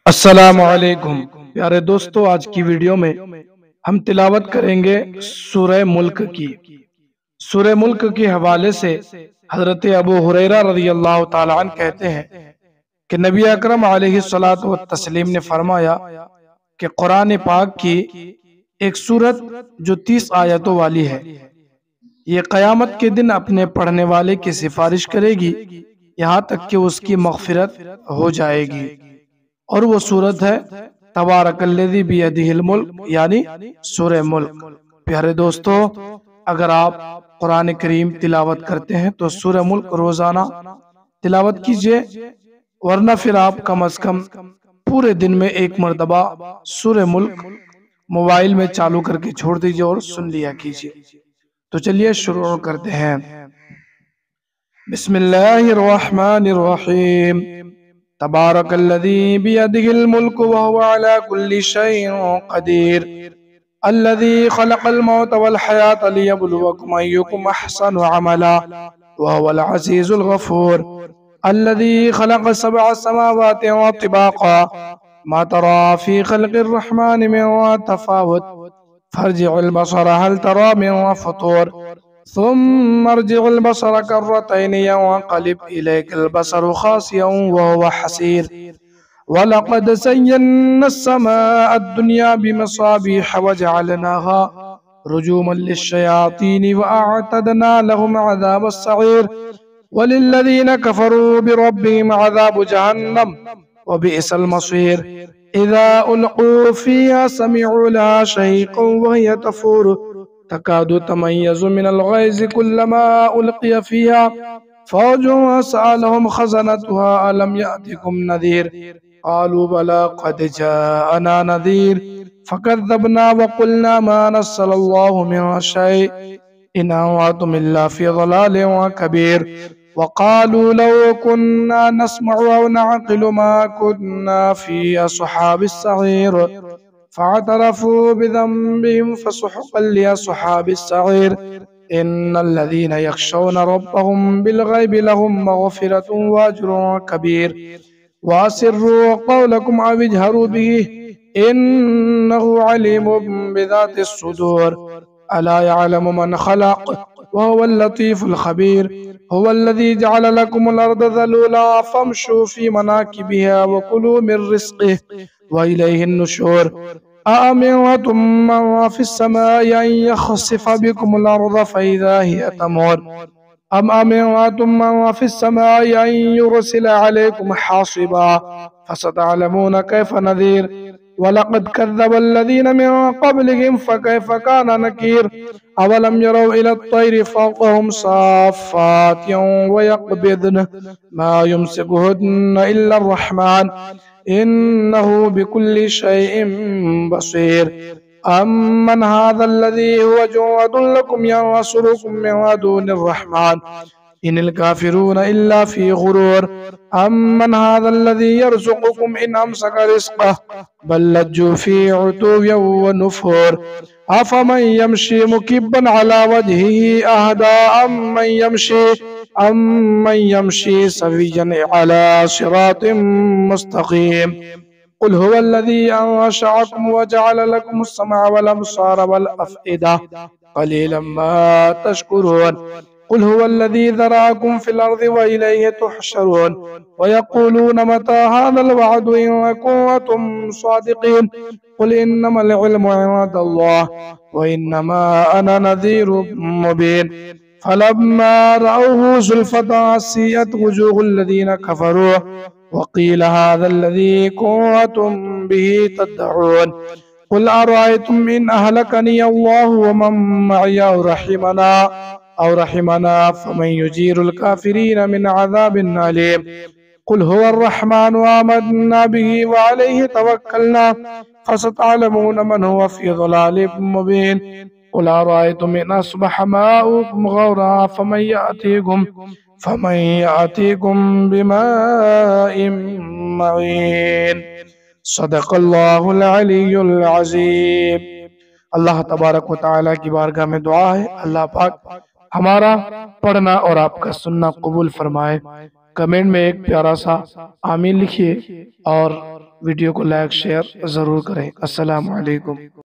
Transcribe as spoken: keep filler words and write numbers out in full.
السلام علیکم پیارے دوستو، آج کی ویڈیو میں ہم تلاوت کریں گے سورہ ملک کی سورہ ملک کے حوالے سے حضرت ابو ہریرہ رضی اللہ تعالیٰ عنہ کہتے ہیں کہ نبی اکرم علیہ الصلوۃ والتسلیم نے فرمایا کہ قرآن پاک کی ایک سورت جو تیس آیتوں والی ہے، یہ قیامت کے دن اپنے پڑھنے والے کی سفارش کرے گی یہاں تک کہ اس کی مغفرت ہو جائے گی، اور وہ سورت ہے تبارک الذی بیدہ الملک، یعنی سورہ ملک۔ پیارے دوستو، اگر آپ قرآن کریم تلاوت کرتے ہیں تو سورہ ملک روزانہ تلاوت کیجئے، ورنہ پھر آپ کم از کم پورے دن میں ایک مرتبہ سورہ ملک موبائل میں چالو کر کے چھوڑ دیجئے اور سن لیا کیجئے۔ تو چلیے شروع کرتے ہیں۔ بسم اللہ الرحمن الرحیم۔ تبارک الذی بیدہ الملک وهو علی کل شیء قدیر، الذی خلق الموت والحیاة لیبلوکم ایکم احسن عملا وهو العزیز الغفور، الذی خلق سبع سماوات طباقا ما ترى في خلق الرحمن من تفاوت فارجع البصر هل ترى من فطور ثم ارجع البصر كرتين ينقلب إليك البصر خاسئا وهو حسير، ولقد زينا السماء الدنيا بمصابيح وجعلناها رجوما للشياطين وأعتدنا لهم عذاب السعير، وللذين كفروا بربهم عذاب جهنم وبئس المصير، إذا ألقوا فيها سمعوا لها شهيقا وهي تفور تكاد تميز من الغيظ كلما ألقي فيها فوج سألهم خزنتها ألم يأتكم نذير قالوا بلى قد جاءنا نذير فكذبنا وقلنا ما نزل الله من شيء إن أنتم إلا في ضلال كبير، وقالوا لو كنا نسمع أو نعقل ما كنا في أصحاب السعير فاعترفوا بذنبهم فسحقا لأصحاب السعير، إن الذين يخشون ربهم بالغيب لهم مغفرة وأجر كبير، وأسروا قولكم أو اجهروا به إنه عليم بذات الصدور، ألا يعلم من خلق وهو اللطيف الخبير، هو الذي جعل لكم الأرض ذلولا فامشوا في مناكبها وكلوا من رزقه وإليه النشور، أأمنتم من في السماء أن يخسف بكم الأرض فإذا هي تمور، أم أمنتم من في السماء أن يرسل عليكم حاصبا فستعلمون كيف نذير، ولقد كذب الذين من قبلهم فكيف كان نكير، أولم يروا إلى الطير فوقهم صافات ويقبضن ما يمسكهن إلا الرحمن إنه بكل شيء بصير، أمن هذا الذي هو جواد لكم ينصركم من دون الرحمن إن الكافرون إلا في غرور، أمن هذا الذي يرزقكم إن أمسك رزقه بل لجوا في عتو ونفور، أفمن يمشي مكبا على وجهه أهدى أمن يمشي أمن يمشي سويا على صراط مستقيم، قل هو الذي أنشأكم وجعل لكم السمع والأبصار والأفئدة قليلا ما تشكرون، قل هو الذي ذرأكم في الأرض وإليه تحشرون، ويقولون متى هذا الوعد إن كنتم صادقين، قل إنما العلم عند الله وإنما أنا نذير مبين، فلما رأوه زلفة سيئت وجوه الذين كفروا وقيل هذا الذي كنتم به تدعون، قل أرأيتم إن أهلكني الله ومن معي أو رحمنا أو رحمنا فمن يجير الكافرين من عذاب أليم، قل هو الرحمن آمنا به وعليه توكلنا فستعلمون من هو في ضلال مبين، قل أرأيتم إن أصبح ماؤكم غورا فمن يأتيكم فمن يأتيكم بماء معين، صدق اللہ العلی العظیم۔ اللہ تبارک و تعالیٰ کی بارگاہ میں دعا ہے اللہ پاک ہمارا پڑھنا اور آپ کا سننا قبول فرمائے۔ کمنٹ میں ایک پیارا سا آمین لکھیے اور ویڈیو کو لائک شیئر ضرور کریں۔ السلام علیکم۔